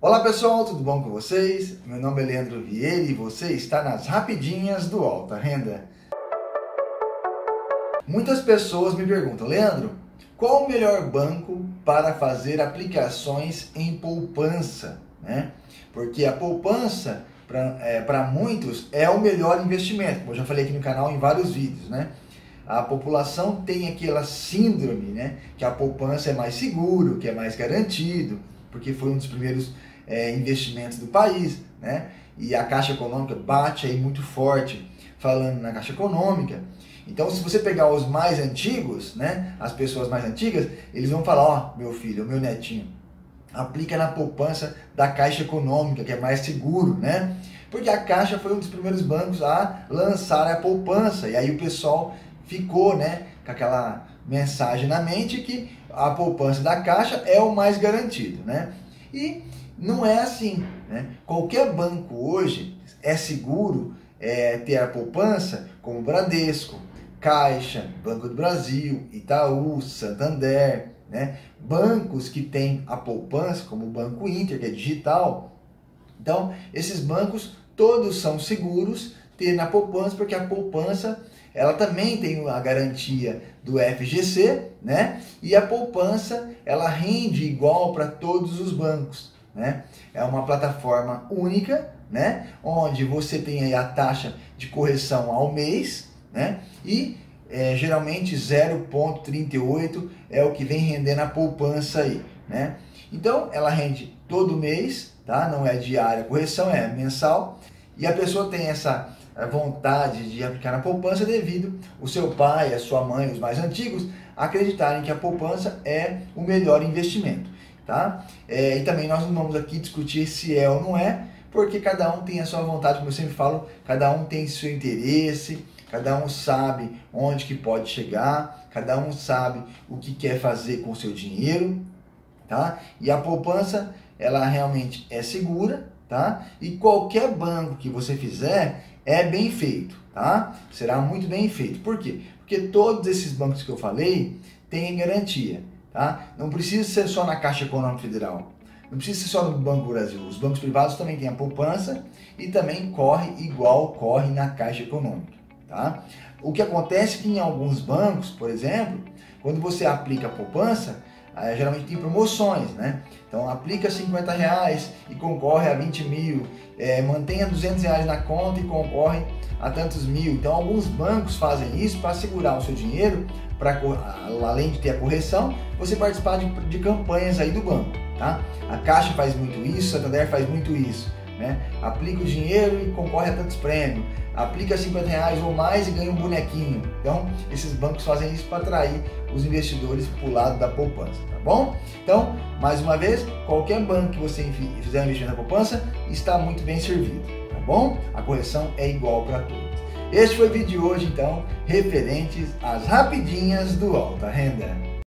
Olá pessoal, tudo bom com vocês? Meu nome é Leandro Vieira e você está nas Rapidinhas do Alta Renda. Muitas pessoas me perguntam, Leandro, qual o melhor banco para fazer aplicações em poupança? Porque a poupança, para muitos, é o melhor investimento, como eu já falei aqui no canal em vários vídeos. A população tem aquela síndrome, que a poupança é mais seguro, que é mais garantido, porque foi um dos primeiros investimentos do país, e a Caixa Econômica bate aí muito forte falando na Caixa Econômica. Então, se você pegar os mais antigos, as pessoas mais antigas, eles vão falar, ó, meu filho, meu netinho, aplica na poupança da Caixa Econômica, que é mais seguro, porque a Caixa foi um dos primeiros bancos a lançar a poupança, e aí o pessoal ficou, com aquela mensagem na mente que a poupança da Caixa é o mais garantido, E não é assim, Qualquer banco hoje é seguro ter a poupança, como Bradesco, Caixa, Banco do Brasil, Itaú, Santander, bancos que têm a poupança, como o Banco Inter, que é digital. Então, esses bancos todos são seguros ter na poupança, porque a poupança ela também tem a garantia do FGC, E a poupança ela rende igual para todos os bancos, É uma plataforma única, onde você tem aí a taxa de correção ao mês, E geralmente 0,38 é o que vem rendendo a poupança aí, Então ela rende todo mês, tá? Não é diária a correção, é mensal. E a pessoa tem essa vontade de aplicar na poupança devido o seu pai, a sua mãe, os mais antigos, acreditarem que a poupança é o melhor investimento, tá? E também nós não vamos aqui discutir se é ou não é, porque cada um tem a sua vontade, como eu sempre falo, cada um tem seu interesse, cada um sabe onde que pode chegar, cada um sabe o que quer fazer com o seu dinheiro, tá? E a poupança, ela realmente é segura, tá? E qualquer banco que você fizer é bem feito, tá? Será muito bem feito. Por quê? Porque todos esses bancos que eu falei têm garantia, tá? Não precisa ser só na Caixa Econômica Federal, não precisa ser só no Banco do Brasil. Os bancos privados também têm a poupança e também corre igual corre na Caixa Econômica, tá? O que acontece é que em alguns bancos, por exemplo, quando você aplica a poupança, geralmente tem promoções, Então aplica R$50 e concorre a 20 mil, mantenha R$200 na conta e concorre a tantos mil. Então alguns bancos fazem isso para segurar o seu dinheiro, para além de ter a correção, você participar de campanhas aí do banco, tá? A Caixa faz muito isso, a Santander faz muito isso, Aplica o dinheiro e concorre a tantos prêmios, aplica R$50 ou mais e ganha um bonequinho. Então esses bancos fazem isso para atrair os investidores para o lado da poupança, tá bom? Então, mais uma vez, qualquer banco que você fizer um investimento na poupança está muito bem servido, tá bom? A correção é igual para todos. Este foi o vídeo de hoje, então, referentes às rapidinhas do Alta Renda.